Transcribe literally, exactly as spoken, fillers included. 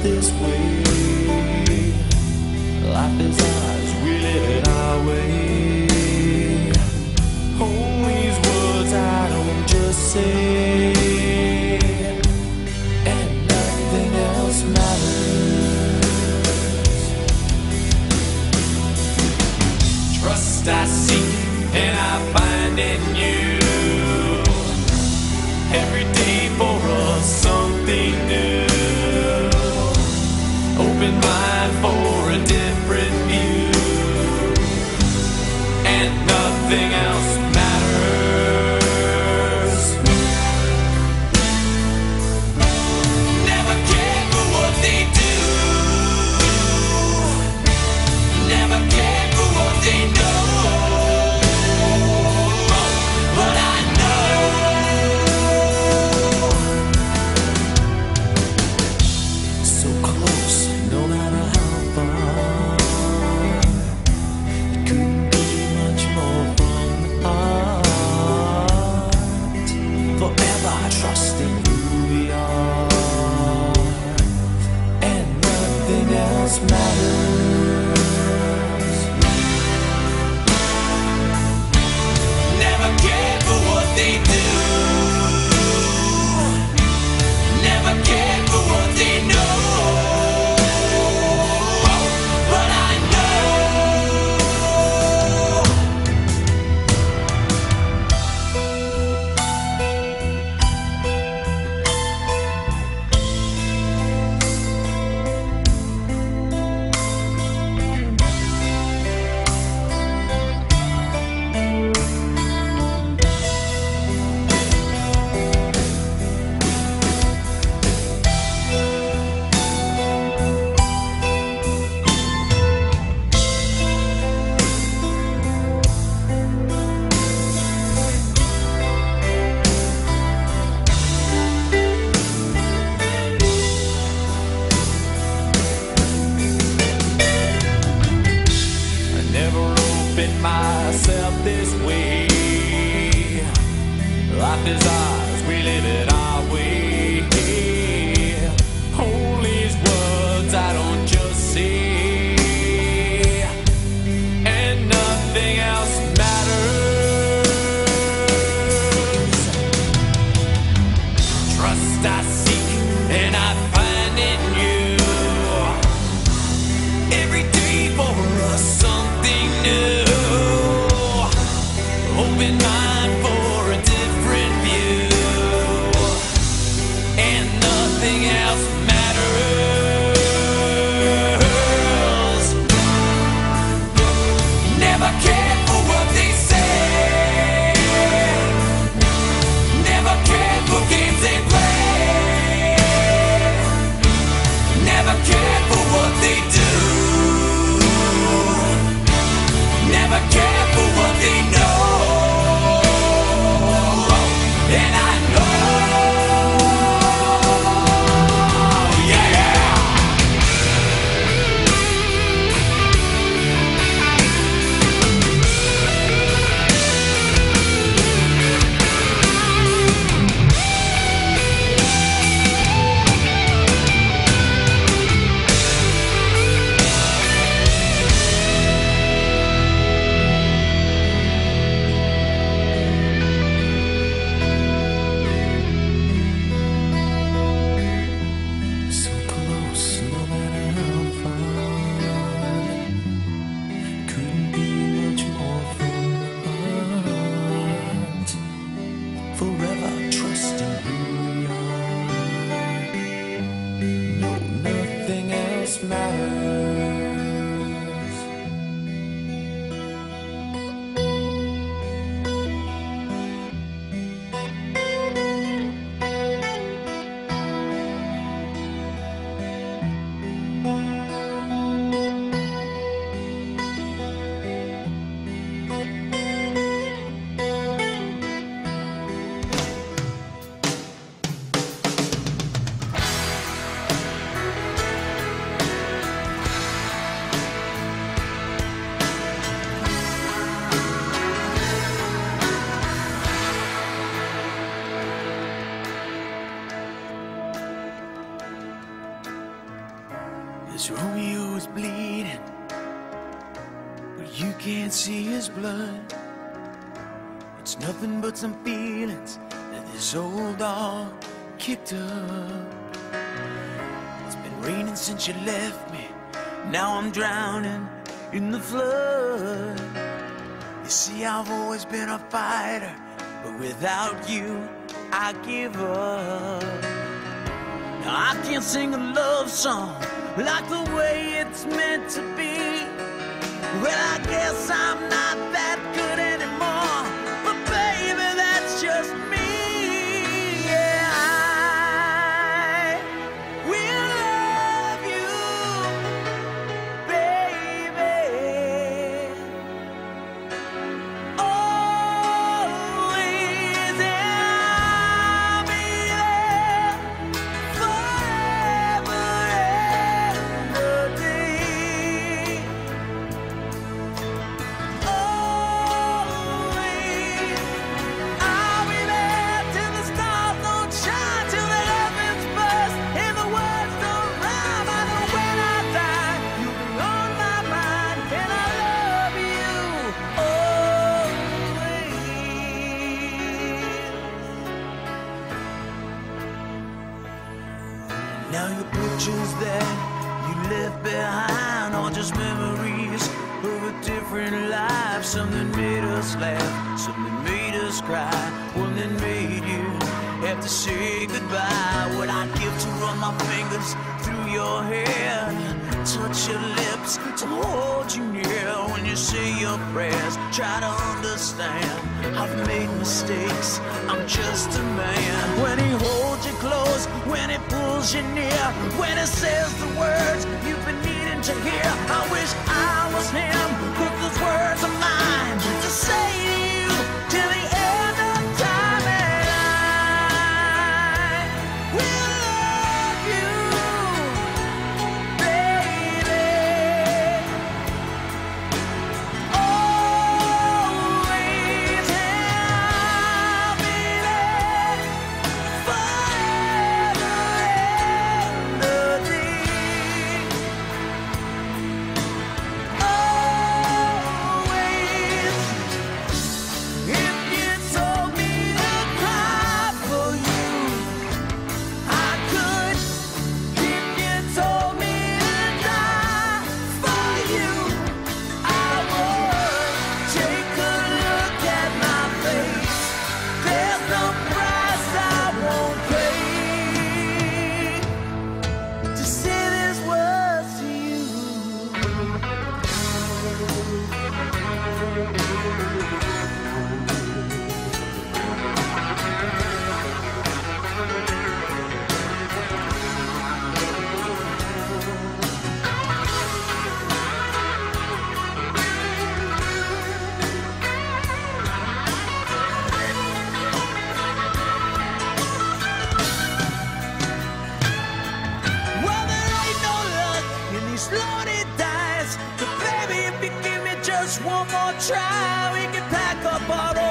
this way. Life is ours, we live it our way. Hold these words I don't just say, and nothing else matters. Trust I seek and I find in you. Every day for us something new. Open mind for a different view, and nothing else matters. Never cared for what they do. Never cared for what they know. But I know so close, no matter how far. It couldn't be much more from the heart. Forever trusting who we are, and nothing else matters. Never cared for what they do. Never cared for what they know. But I know I never opened myself this way. Life is ours, we live it our way. Hold these words I don't just say, and nothing else matters. Trust I seek and I find in you. Every day for us something new. Open mind for a different view, This Romeo is bleeding, but you can't see his blood. It's nothing but some feelings that this old dog kicked up. It's been raining since you left me, now I'm drowning in the flood. You see, I've always been a fighter, but without you, I give up. Now I can't sing a love song like the way it's meant to be. Well, I guess I'm not that good anymore, but baby, that's just me. Yeah, I will love you, baby, always, and I'll be there forever and a day. Always, I'll be there till the stars don't shine, till the heavens burst and the words don't rhyme. I know when I die, you'll be on my mind, and I love you always. Now your pictures that you left behind are just memories of a different life. Something made us laugh, something made us cry, one that made you have to say goodbye. What I'd give to run my fingers through your hair, touch your lips, to hold you near when you say your prayers. Try to understand, I've made mistakes, I'm just a man. When he holds you close, when he pulls you near, when he says the words you've been needing to hear, I wish I was him, put those words of mine to say to you till the end of time. And I will love you, baby, always, and I'll be there forever and a day. Always, if you told me to cry for you, I could. If you told me to die for you, I would. Take a look at my face, there's no price I won't pay to say these words to you. Well, there ain't no luck in these loaded dice, but baby, if you give me just one more try, we can pack up our